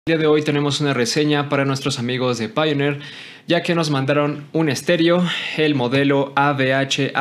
El día de hoy tenemos una reseña para nuestros amigos de Pioneer, ya que nos mandaron un estéreo, el modelo AVH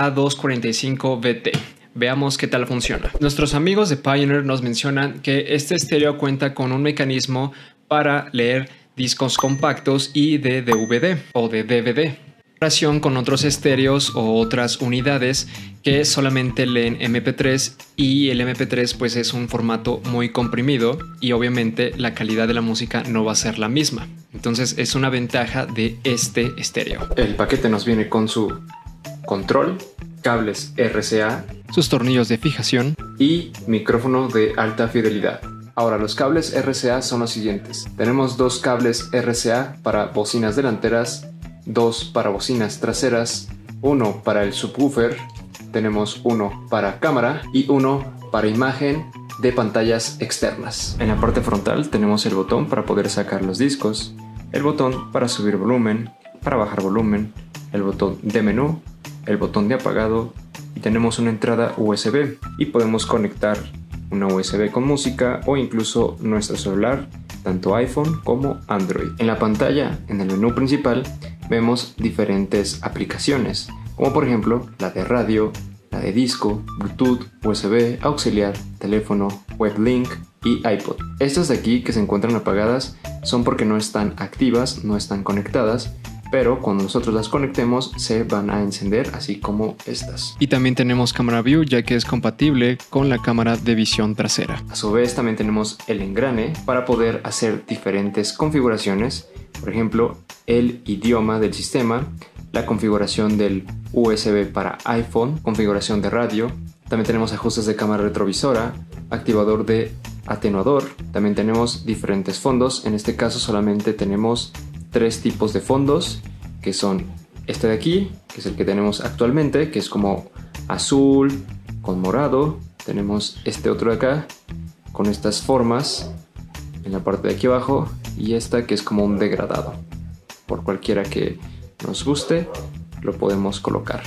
A245VT. Veamos qué tal funciona. Nuestros amigos de Pioneer nos mencionan que este estéreo cuenta con un mecanismo para leer discos compactos y de DVD o de DVD. Comparación con otros estéreos o otras unidades que solamente leen MP3 y el MP3 pues es un formato muy comprimido y obviamente la calidad de la música no va a ser la misma. Entonces es una ventaja de este estéreo. El paquete nos viene con su control, cables RCA, sus tornillos de fijación y micrófono de alta fidelidad. Ahora, los cables RCA son los siguientes. Tenemos dos cables RCA para bocinas delanteras, dos para bocinas traseras, uno para el subwoofer, tenemos uno para cámara y uno para imagen de pantallas externas. En la parte frontal tenemos el botón para poder sacar los discos, el botón para subir volumen, para bajar volumen, el botón de menú, el botón de apagado y tenemos una entrada USB y podemos conectar una USB con música o incluso nuestro celular, tanto iPhone como Android. En la pantalla, en el menú principal, vemos diferentes aplicaciones, como por ejemplo la de radio, la de disco, Bluetooth, USB, auxiliar, teléfono, WebLink y iPod. Estas de aquí que se encuentran apagadas son porque no están activas, no están conectadas, pero cuando nosotros las conectemos se van a encender, así como estas. Y también tenemos cámara view, ya que es compatible con la cámara de visión trasera. A su vez también tenemos el engrane para poder hacer diferentes configuraciones, por ejemplo el idioma del sistema, la configuración del USB para iPhone, configuración de radio. También tenemos ajustes de cámara retrovisora, activador de atenuador. También tenemos diferentes fondos. En este caso solamente tenemos tres tipos de fondos, que son este de aquí, que es el que tenemos actualmente, que es como azul con morado. Tenemos este otro de acá con estas formas en la parte de aquí abajo y esta que es como un degradado. Por cualquiera que nos guste lo podemos colocar.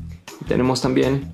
Y tenemos también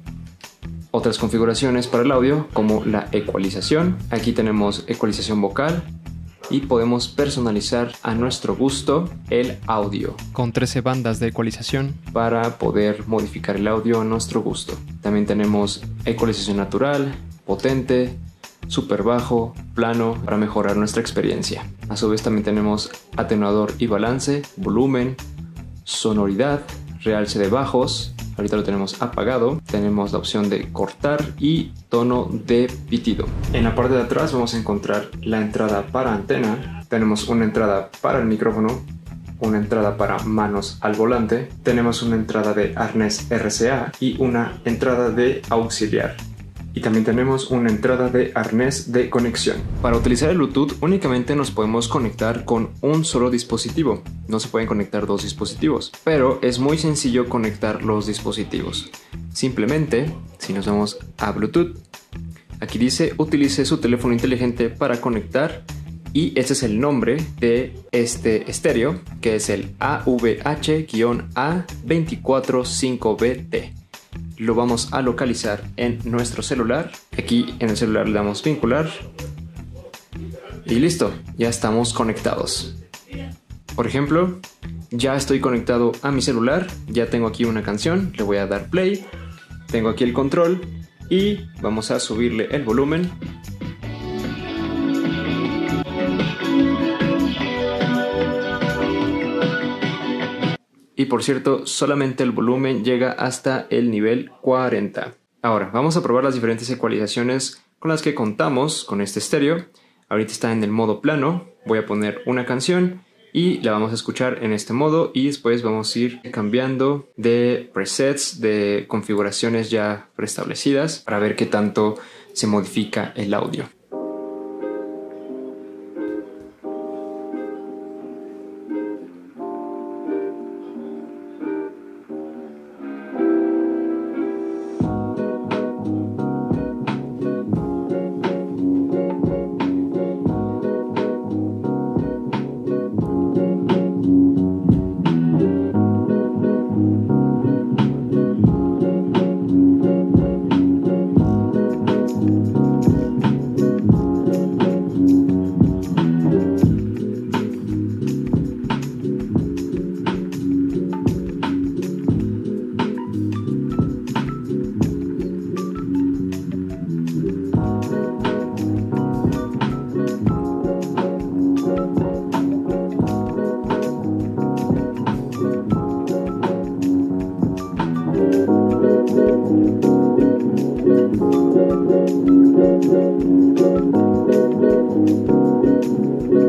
otras configuraciones para el audio, como la ecualización. Aquí tenemos ecualización vocal y podemos personalizar a nuestro gusto el audio con 13 bandas de ecualización para poder modificar el audio a nuestro gusto. También tenemos ecualización natural, potente, super bajo, plano, para mejorar nuestra experiencia. A su vez también tenemos atenuador y balance, volumen, sonoridad, realce de bajos. Ahorita lo tenemos apagado. Tenemos la opción de cortar y tono de pitido. En la parte de atrás vamos a encontrar la entrada para antena. Tenemos una entrada para el micrófono, una entrada para manos al volante. Tenemos una entrada de arnés RCA y una entrada de auxiliar. Y también tenemos una entrada de arnés de conexión. Para utilizar el Bluetooth únicamente nos podemos conectar con un solo dispositivo. No se pueden conectar dos dispositivos, pero es muy sencillo conectar los dispositivos. Simplemente, si nos vamos a Bluetooth, aquí dice utilice su teléfono inteligente para conectar y este es el nombre de este estéreo, que es el AVH-A245VT. Lo vamos a localizar en nuestro celular. Aquí en el celular le damos vincular y listo, ya estamos conectados. Por ejemplo, ya estoy conectado a mi celular, ya tengo aquí una canción, le voy a dar play, tengo aquí el control y vamos a subirle el volumen. Y por cierto, solamente el volumen llega hasta el nivel 40. Ahora, vamos a probar las diferentes ecualizaciones con las que contamos con este estéreo. Ahorita está en el modo plano. Voy a poner una canción y la vamos a escuchar en este modo. Y después vamos a ir cambiando de presets, de configuraciones ya preestablecidas, para ver qué tanto se modifica el audio.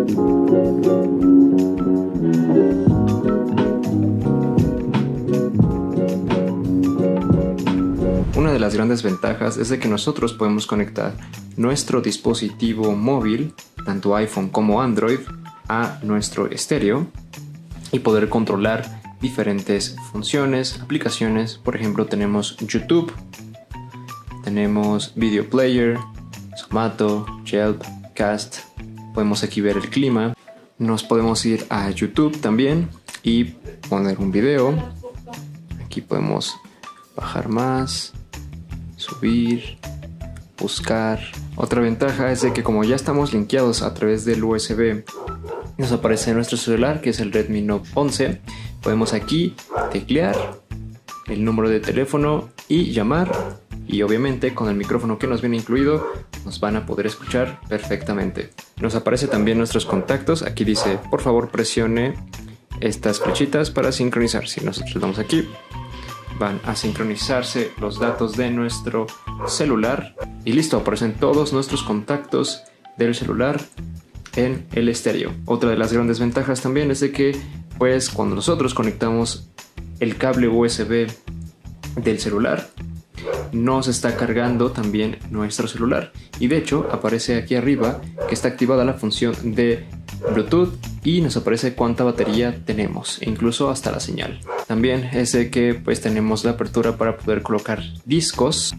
Una de las grandes ventajas es de que nosotros podemos conectar nuestro dispositivo móvil, tanto iPhone como Android, a nuestro estéreo y poder controlar diferentes funciones, aplicaciones. Por ejemplo, tenemos YouTube, tenemos Video Player, Zomato, Yelp, Cast. Podemos aquí ver el clima. Nos podemos ir a YouTube también y poner un video. Aquí podemos bajar más, subir, buscar. Otra ventaja es de que como ya estamos linkeados a través del USB, nos aparece en nuestro celular, que es el Redmi Note 11. Podemos aquí teclear el número de teléfono y llamar, y obviamente con el micrófono que nos viene incluido nos van a poder escuchar perfectamente. Nos aparece también nuestros contactos. Aquí dice, por favor presione estas flechitas para sincronizar. Si nosotros damos aquí, van a sincronizarse los datos de nuestro celular y listo, aparecen todos nuestros contactos del celular en el estéreo. Otra de las grandes ventajas también es de que pues cuando nosotros conectamos el cable USB del celular, nos está cargando también nuestro celular, y de hecho aparece aquí arriba que está activada la función de Bluetooth y nos aparece cuánta batería tenemos e incluso hasta la señal. También es de que pues tenemos la apertura para poder colocar discos.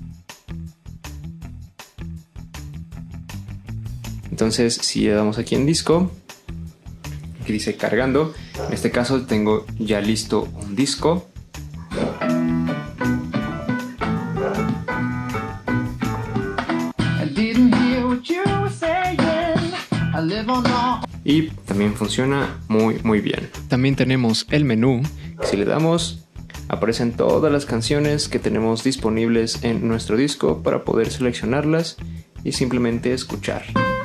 Entonces si le damos aquí en disco, aquí dice cargando, en este caso tengo ya listo un disco. Y también funciona muy bien. También tenemos el menú. Si le damos, aparecen todas las canciones que tenemos disponibles en nuestro disco para poder seleccionarlas y simplemente escuchar.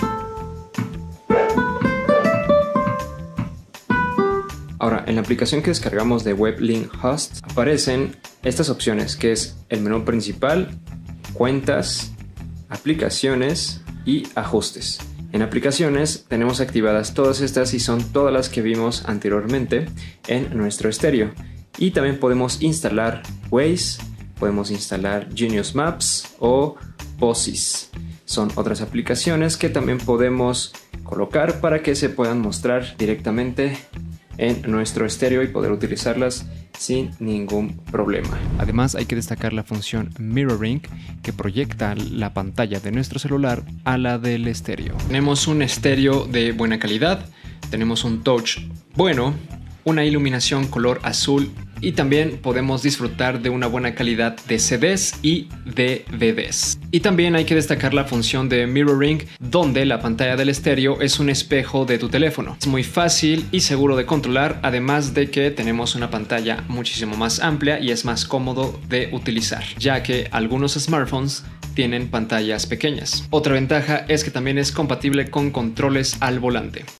Ahora, en la aplicación que descargamos de WebLink Host aparecen estas opciones, que es el menú principal, cuentas, aplicaciones y ajustes. En aplicaciones tenemos activadas todas estas y son todas las que vimos anteriormente en nuestro estéreo. Y también podemos instalar Waze, podemos instalar Genius Maps o POSIS. Son otras aplicaciones que también podemos colocar para que se puedan mostrar directamente en nuestro estéreo y poder utilizarlas sin ningún problema. Además hay que destacar la función Mirroring, que proyecta la pantalla de nuestro celular a la del estéreo. Tenemos un estéreo de buena calidad, tenemos un touch bueno, una iluminación color azul y también podemos disfrutar de una buena calidad de CDs y DVDs. Y también hay que destacar la función de Mirroring, donde la pantalla del estéreo es un espejo de tu teléfono. Es muy fácil y seguro de controlar, además de que tenemos una pantalla muchísimo más amplia y es más cómodo de utilizar, ya que algunos smartphones tienen pantallas pequeñas. Otra ventaja es que también es compatible con controles al volante.